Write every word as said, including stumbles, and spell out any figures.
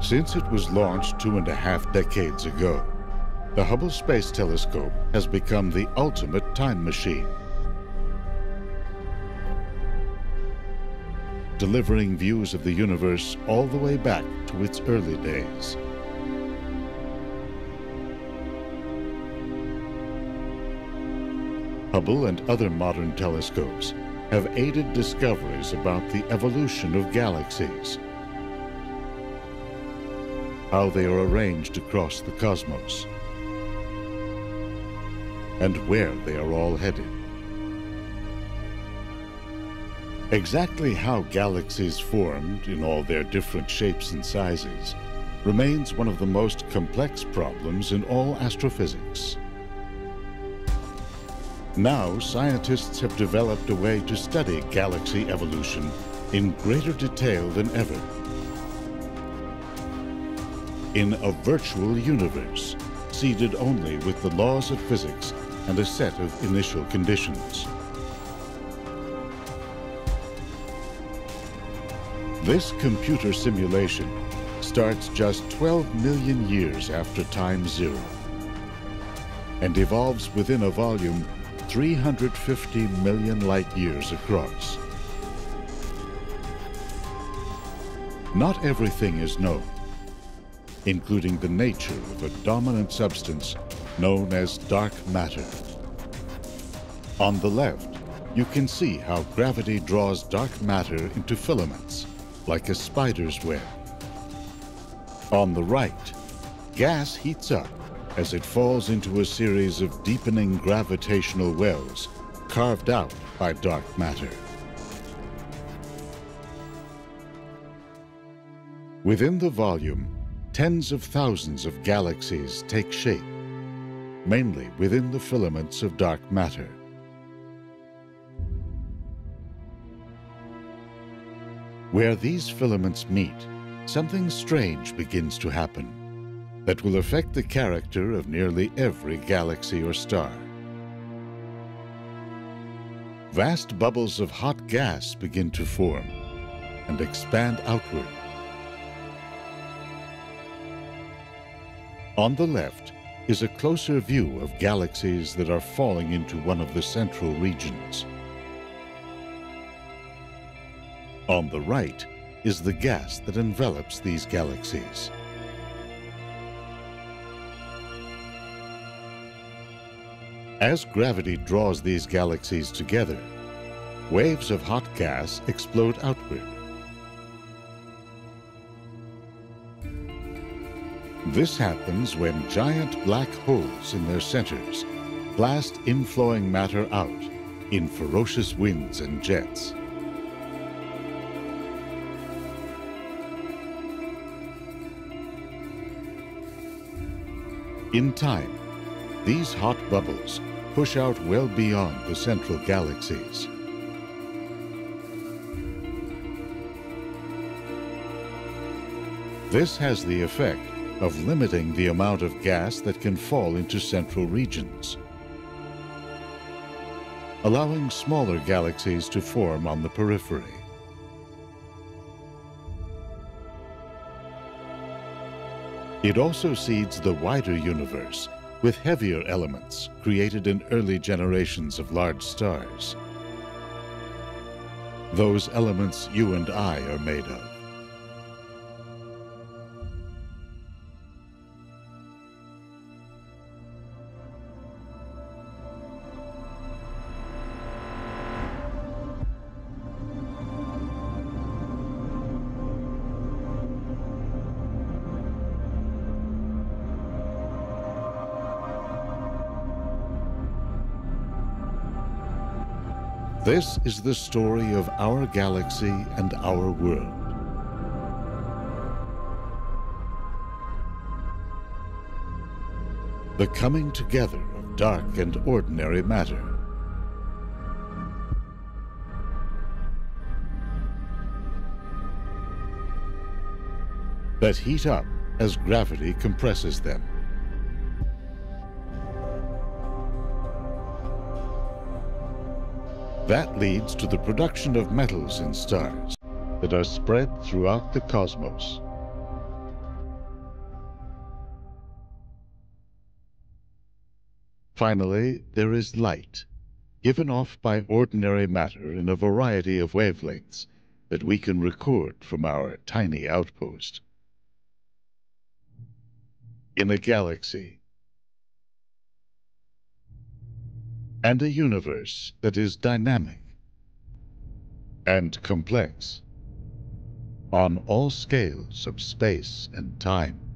Since it was launched two and a half decades ago, the Hubble Space Telescope has become the ultimate time machine, delivering views of the universe all the way back to its early days. Hubble and other modern telescopes have aided discoveries about the evolution of galaxies, how they are arranged across the cosmos, and where they are all headed. Exactly how galaxies formed in all their different shapes and sizes remains one of the most complex problems in all astrophysics. Now, scientists have developed a way to study galaxy evolution in greater detail than ever. In a virtual universe, seeded only with the laws of physics and a set of initial conditions. This computer simulation starts just twelve million years after time zero and evolves within a volume three hundred fifty million light years across. Not everything is known, including the nature of a dominant substance known as dark matter. On the left, you can see how gravity draws dark matter into filaments, like a spider's web. On the right, gas heats up as it falls into a series of deepening gravitational wells carved out by dark matter. Within the volume, tens of thousands of galaxies take shape, mainly within the filaments of dark matter. Where these filaments meet, something strange begins to happen that will affect the character of nearly every galaxy or star. Vast bubbles of hot gas begin to form and expand outward. On the left is a closer view of galaxies that are falling into one of the central regions. On the right is the gas that envelops these galaxies. As gravity draws these galaxies together, waves of hot gas explode outward. This happens when giant black holes in their centers blast inflowing matter out in ferocious winds and jets. In time, these hot bubbles push out well beyond the central galaxies. This has the effect of limiting the amount of gas that can fall into central regions, allowing smaller galaxies to form on the periphery. It also seeds the wider universe with heavier elements created in early generations of large stars. Those elements you and I are made of. This is the story of our galaxy and our world. The coming together of dark and ordinary matter. That heat up as gravity compresses them. That leads to the production of metals in stars that are spread throughout the cosmos. Finally, there is light, given off by ordinary matter in a variety of wavelengths that we can record from our tiny outpost. In a galaxy and a universe that is dynamic and complex on all scales of space and time.